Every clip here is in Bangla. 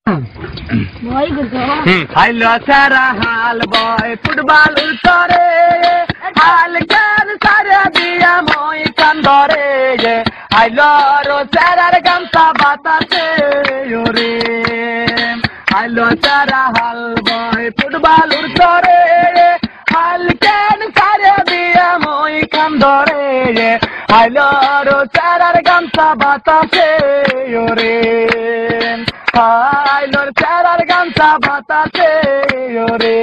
হাইলো সারা হাল বয় ফুটবল উত্তরে হাল কেন সারা দিয়া মই কান্দরে হাইলো রো সারার গামছা বাতাসে ওরে হাইলো সারা হাল বয় ফুটবল উত্তরে হাল কেন সারা দিয়া মই কান্দরে হাইলো রো সারার গামছা বাতাসে ওরে হাইলোর চারার গামছা বাতাসে ওরে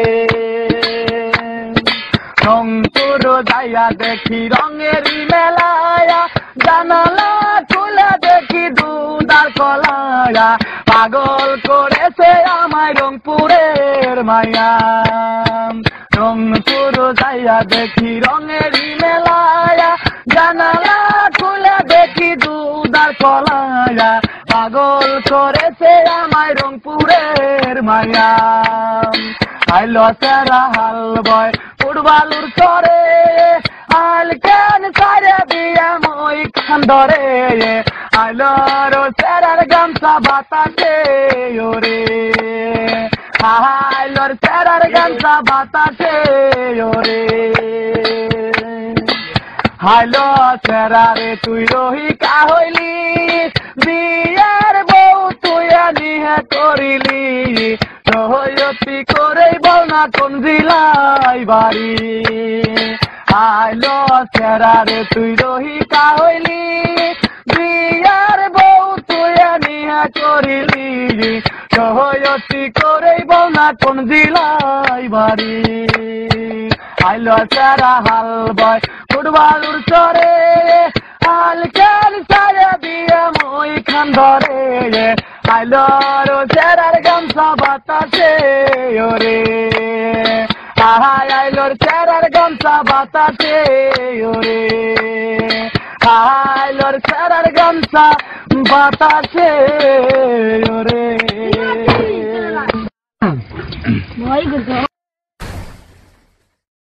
রংপুর যাইয়া দেখি রঙেরই মেলায়া জানালা খুলে দেখি দুধার কলায়া পাগল করেছে আমায় রংপুরের মায়া রংপুর যাইয়া দেখি রঙেরই মেলায়া জানালা খুলে দেখি দুধার কলায়া পাগল করেছে আমায় রংপুরের মায়া আইলো সারা হাল বয় ফুটবলুর করে আল কেন সারা দিয়া মই খান্দরে আইলো রো সারার গামছা বাতাসে ওরে আইলোর সারার গামছা বাতাসে ওরে হাইলো সেরারে তুই রহিকা হইলি বিয়ার বউ তুই নিহে করিলি রহয়তি করেই বল না কোন জিলাই বাড়ি হাইলো সেরারে তুই রহিকা হইলি বিয়ার বউ তুই নিহে করিলি রহয়তি করেই বল না কোন জিলাই বাড়ি হাইলো সারা হাল বয় ফুটবলুর চরে হাল কেন সারা দিয়া মই খান্দরে হাইলো রো সারার গামছা বাতাসে ওরে হাইলোর সারার গামছা বাতাসে ওরে হাইলোর সারার গামছা বাতাসে ওরে